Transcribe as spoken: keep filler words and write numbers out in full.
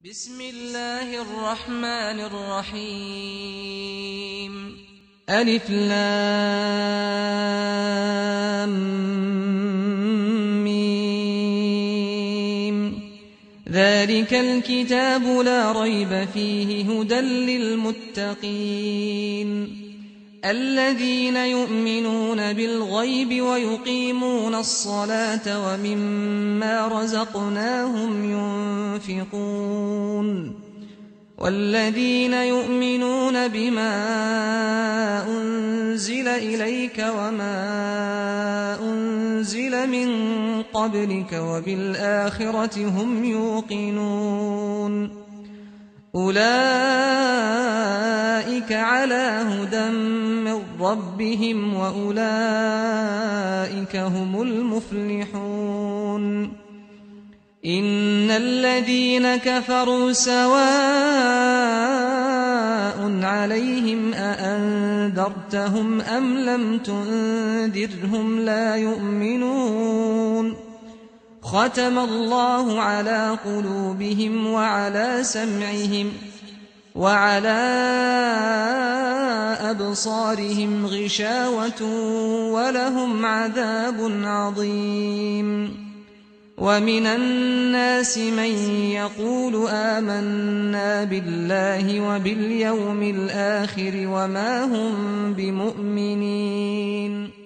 بسم الله الرحمن الرحيم ألف لام ميم ذلك الكتاب لا ريب فيه هدى للمتقين الذين يؤمنون بالغيب ويقيمون الصلاة ومما رزقناهم ينفقون والذين يؤمنون بما أنزل إليك وما أنزل من قبلك وبالآخرة هم يوقنون أولئك على هدى من ربهم وأولئك هم المفلحون إن الذين كفروا سواء عليهم أأنذرتهم أم لم تنذرهم لا يؤمنون ختم الله على قلوبهم وعلى سمعهم وعلى أبصارهم غشاوة ولهم عذاب عظيم ومن الناس من يقول آمنا بالله وباليوم الآخر وما هم بمؤمنين